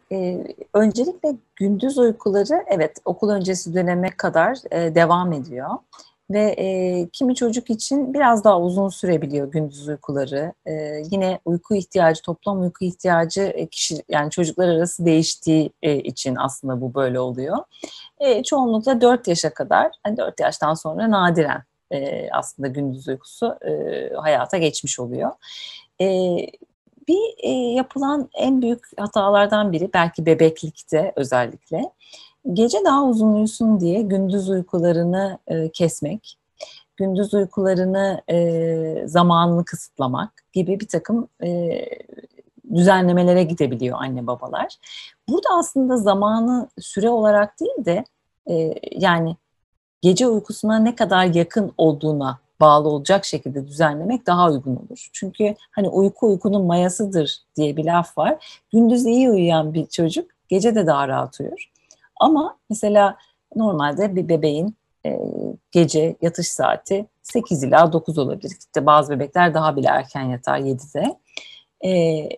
Öncelikle gündüz uykuları evet okul öncesi döneme kadar devam ediyor ve kimi çocuk için biraz daha uzun sürebiliyor gündüz uykuları. Yine uyku ihtiyacı, toplam uyku ihtiyacı kişi yani çocuklar arası değiştiği için aslında bu böyle oluyor. Çoğunlukla 4 yaşa kadar, hani 4 yaştan sonra nadiren aslında gündüz uykusu hayata geçmiş oluyor. Eee, yapılan en büyük hatalardan biri belki bebeklikte özellikle, gece daha uzun uyusun diye gündüz uykularını kesmek, gündüz uykularını zamanını kısıtlamak gibi birtakım düzenlemelere gidebiliyor anne babalar. Burada aslında zamanı süre olarak değil de yani gece uykusuna ne kadar yakın olduğuna bağlı olacak şekilde düzenlemek daha uygun olur. Çünkü hani uyku uykunun mayasıdır diye bir laf var. Gündüz iyi uyuyan bir çocuk gece de daha rahat uyur. Ama mesela normalde bir bebeğin gece yatış saati 8 ila 9 olabilir. İşte bazı bebekler daha bile erken yatar 7'de. E,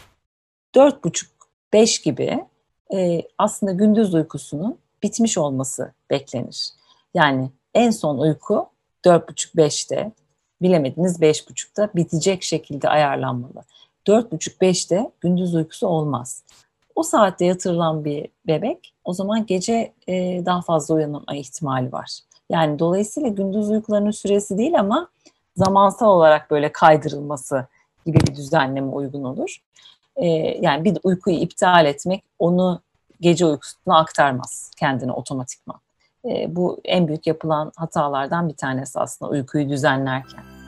4.30-5 gibi aslında gündüz uykusunun bitmiş olması beklenir. Yani en son uyku 4.30-5'te, bilemediniz 5.30'da bitecek şekilde ayarlanmalı. 4.30-5'te gündüz uykusu olmaz. O saatte yatırılan bir bebek o zaman gece daha fazla uyanma ihtimali var. Yani dolayısıyla gündüz uykularının süresi değil ama zamansal olarak böyle kaydırılması gibi bir düzenleme uygun olur. Yani bir uykuyu iptal etmek onu gece uykusuna aktarmaz kendini otomatikman. Bu en büyük yapılan hatalardan bir tanesi aslında uykuyu düzenlerken.